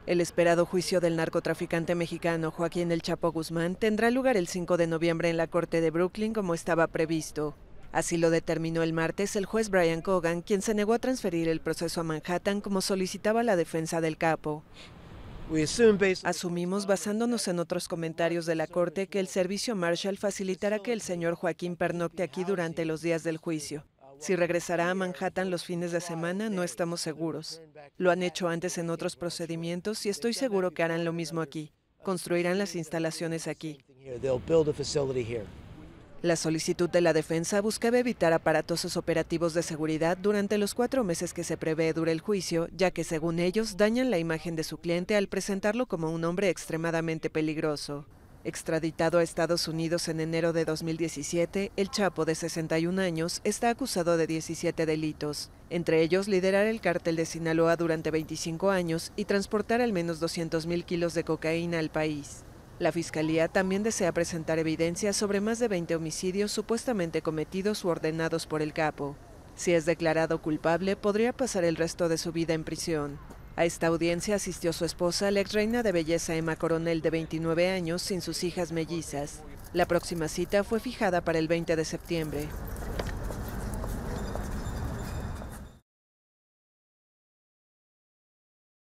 El esperado juicio del narcotraficante mexicano Joaquín El Chapo Guzmán tendrá lugar el 5 de noviembre en la Corte de Brooklyn como estaba previsto. Así lo determinó el martes el juez Brian Cogan, quien se negó a transferir el proceso a Manhattan como solicitaba la defensa del capo. Asumimos, basándonos en otros comentarios de la Corte, que el servicio Marshall facilitará que el señor Joaquín pernocte aquí durante los días del juicio. Si regresará a Manhattan los fines de semana, no estamos seguros. Lo han hecho antes en otros procedimientos y estoy seguro que harán lo mismo aquí. Construirán las instalaciones aquí. La solicitud de la defensa buscaba evitar aparatosos operativos de seguridad durante los 4 meses que se prevé dure el juicio, ya que según ellos dañan la imagen de su cliente al presentarlo como un hombre extremadamente peligroso. Extraditado a Estados Unidos en enero de 2017, el Chapo, de 61 años, está acusado de 17 delitos, entre ellos liderar el cártel de Sinaloa durante 25 años y transportar al menos 200,000 kilos de cocaína al país. La Fiscalía también desea presentar evidencia sobre más de 20 homicidios supuestamente cometidos u ordenados por el capo. Si es declarado culpable, podría pasar el resto de su vida en prisión. A esta audiencia asistió su esposa, la exreina de belleza Emma Coronel, de 29 años, sin sus hijas mellizas. La próxima cita fue fijada para el 20 de septiembre.